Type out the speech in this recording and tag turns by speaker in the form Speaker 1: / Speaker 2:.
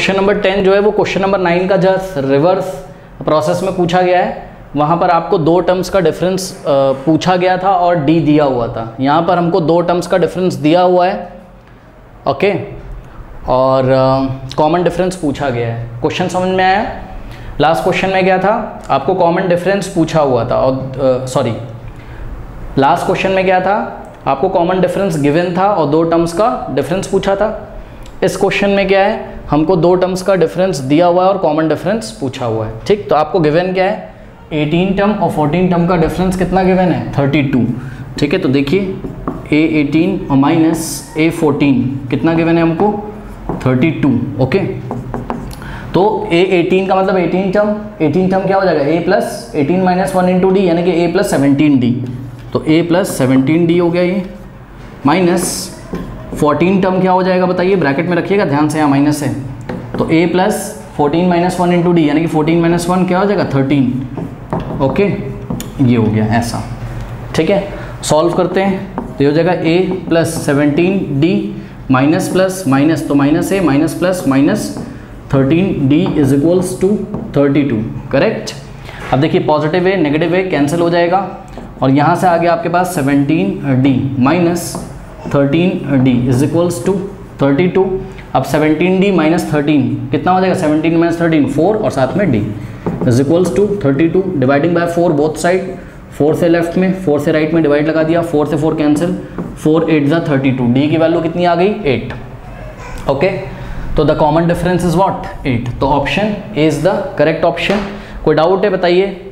Speaker 1: Question number 10 जो है वो क्वेश्चन नंबर 9 का जस्ट रिवर्स प्रोसेस में पूछा गया है। वहाँ पर आपको दो टर्म्स का डिफरेंस पूछा गया था और डी दिया हुआ था। यहाँ पर हमको दो टर्म्स का डिफरेंस दिया हुआ है, ओके, और कॉमन डिफरेंस पूछा गया है। क्वेश्चन समझ में आया? लास्ट क्वेश्चन में क्या था, आपको कॉमन डिफरेंस पूछा हुआ था, और लास्ट क्वेश्चन में क्या था, आपको कॉमन डिफरेंस गिवन था और दो टर्म्स का डिफरेंस पूछा था। इस क्वेश्चन में क्या है, हमको दो टर्म्स का डिफरेंस दिया हुआ है और कॉमन डिफरेंस पूछा हुआ है। ठीक, तो आपको गिवन क्या है, 18 टर्म और 14 टर्म का डिफरेंस कितना गिवन है, 32। ठीक है, तो देखिए A18 और माइनस A14 कितना गिवन है हमको, 32। ओके, तो A18 का मतलब 18 टर्म क्या हो जाएगा, A plus 18 minus 1 into D, यानी कि A प्लस 17D। तो A प्लस 17D हो गया ये, माइनस 14 टर्म क्या हो जाएगा बताइए, ब्रैकेट में रखिएगा ध्यान से, यहाँ माइनस है। तो A plus 14 minus 1 into D, यानी कि 14 माइनस 1 क्या हो जाएगा, 13। ओके, ये हो गया ऐसा। ठीक है, सॉल्व करते हैं तो ये हो जाएगा A plus 17D minus plus minus, तो minus A minus plus minus 13D is equals to 32। Correct. अब देखिए पॉजिटिव है नेगेटिव है कैंसिल हो जाएगा, और यहाँ से आगे आपके पास 17D minus 13D is equals to 32। अब 17D माइनस 13 कितना हो जाएगा, 17 माइनस 13 4, और साथ में D is equals to 32। Dividing by 4 both side, 4 से लेफ्ट में 4 से राइट में डिवाइड लगा दिया, 4 से 4 कैंसिल, 4 8 ज़ा 32। D की वैल्यू कितनी आ गई, 8। ओके, तो the common difference is what, 8। तो option A is the correct option. कोई डाउट है बताइए?